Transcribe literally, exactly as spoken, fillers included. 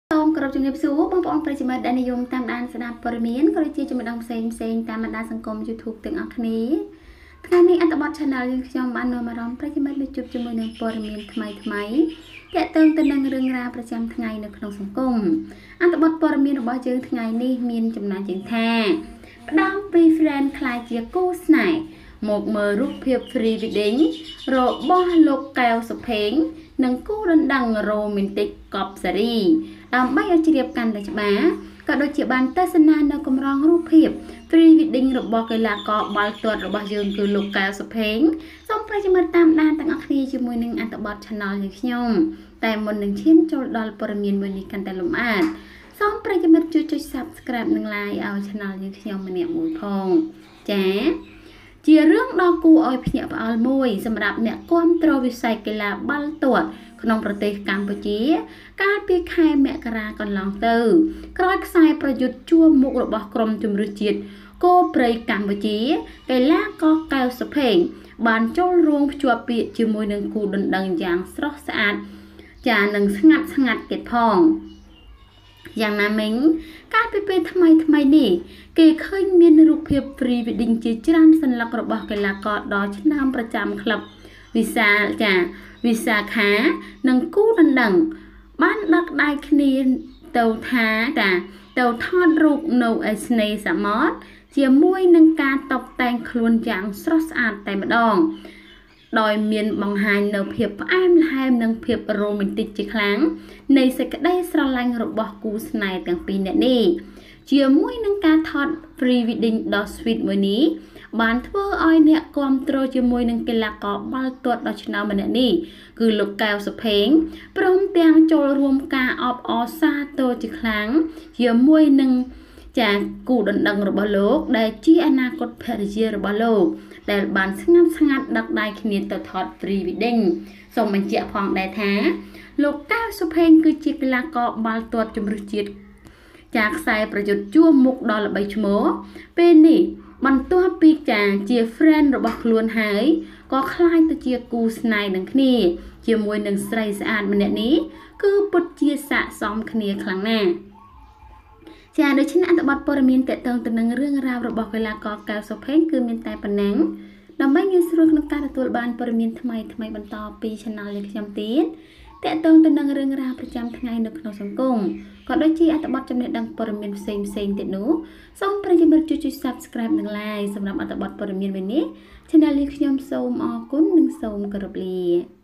សូមគោរពជំរាបសួរបងប្អូនប្រិយមិត្តដែលនិយមតាមដានស្ដាប់ព័ត៌មានក៏ដូចជាជំនួយផ្សេងផ្សេងតាមបណ្ដាសង្គម YouTube ទាំងអស់គ្នាថ្ងៃនេះអត្ថបទ Channel យើងខ្ញុំបាននាំអារម្មណ៍ប្រិយមិត្តមកជួបជាមួយនឹងព័ត៌មានថ្មីថ្មីទាក់ទងទៅនឹងរឿងរ៉ាវប្រចាំថ្ងៃនៅក្នុងសង្គមអត្ថបទព័ត៌មានរបស់យើងថ្ងៃនេះមានចំណងជើងថាផ្ដាំពី friend ខ្លាយជាគូស្នេហ៍មកមើលរូបភាព free wedding របស់លោកកែវសុភេងនិងគូរណ្ដឹង romantic កប់សារីដើម្បីឲ្យជ្រាបកាន់តែច្បាស់ក៏ដូចជាបានទស្សនានៅកម្រងរូបភាព free wedding របស់កីឡាករបាល់ទាត់របស់យើងគឺលោកកែវសុភេងសូមប្រិយមិត្តតាមដានទាំងអស់គ្នាជាមួយនឹងអត្ថបទ Channel យើងខ្ញុំតែមុននឹងឈានចូលដល់ព័ត៌មានមួយនេះកាន់តែលម្អិតសូមប្រិយមិត្តជួយចុច Subscribe និង Like ឲ្យ Channel យើងខ្ញុំម្នាក់មួយផងចា៎ជារឿងដ៏គួរឲ្យភ្ញាក់ផ្អើលមួយសម្រាប់អ្នកគាំទ្រវិស័យកីឡាបាល់ទាត់ក្នុងប្រទេសកម្ពុជាកាលពីខែមករាកន្លងទៅក្រោយខ្សែប្រយុទ្ធជួរមុខរបស់ក្រុមជម្រើសជាតិគោព្រៃកម្ពុជាកីឡាករកែវសុភេងបានចូលរួមភ្ជាប់ពាក្យជាមួយនឹងគូដណ្ដឹងយ៉ាងស្រស់ស្អាតចានឹងស្ងាត់ស្ងាត់ទៀតផងយ៉ាងណាមិញកាលពីពេលថ្មីថ្មីនេះគេឃើញមានរូបភាព free wedding ជាច្រើនសន្លឹករបស់កីឡាករដ៏ឆ្នើមប្រចាំក្លឹបវិសាលចាវិសាខានិងគូដណ្ដឹងបានដឹកដៃគ្នាទៅថាតាទៅថតរូបនៅឯស្នេហ៍សមុទ្រជាមួយនឹងការតុបតែងខ្លួនយ៉ាងស្រស់ស្អាតតែម្ដងដោយមានបង្ហាញនៅភាពផ្អែមល្ហែមនិងភាពរ៉ូមែនទិកជាខ្លាំងនៃសេចក្តីស្រឡាញ់របស់គូស្នេហ៍ទាំងពីរនាក់នេះជាមួយនឹងការថត free wedding ដ៏ sweet មួយនេះបានធ្វើឲ្យអ្នកគាំទ្រជាមួយនឹងកីឡាករបាល់ទាត់ដ៏ឆ្នើមម្នាក់នេះគឺលោកកែវសុភេងព្រមទាំងចូលរួមការអបអរសាទរជាខ្លាំងជាមួយនឹងចាគូដណ្ដឹងរបស់លោកដែលជាអនាគតភរិយារបស់លោកដែលបានស្ងាត់ស្ងាត់ដឹកដៃគ្នាទៅថត free wedding សូមបញ្ជាក់ផងដែរថាលោកកែវសុភេងគឺជាកីឡាករបាល់ទាត់ជម្រើសជាតិចាខ្សែប្រយុទ្ធជួរមុខដ៏ល្បីឈ្មោះពេលនេះបន្ទាប់ពីចាជា friend របស់ខ្លួនហើយក៏คล้ายទៅជាគូស្នេហ៍នឹងគ្នាជាមួយនឹងស្រីស្អាតម្នាក់នេះគឺពិតជាស័ក្តិសមគ្នាខ្លាំងណាស់ចាដូច្នេះអត្ថបទព័ត៌មានតកតងទៅនឹងរឿងរ៉ាវរបស់កីឡាករកែវសុភេងគឺមានតែប៉ុណ្ណឹងដើម្បីងាយស្រួលក្នុងការទទួលបានព័ត៌មានថ្មីថ្មីបន្តពី Channel នេះខ្ញុំទៀតតកតងទៅនឹងរឿងរ៉ាវប្រចាំថ្ងៃនៅក្នុងសង្គមក៏ដូចជាអត្ថបទចំណេះដឹងព័ត៌មានផ្សេងផ្សេងទៀតនោះសូមប្រិយមិត្តជួយចុច Subscribe និង Like សម្រាប់អត្ថបទព័ត៌មានមួយនេះ Channel នេះខ្ញុំសូមអរគុណនិងសូមគោរពលា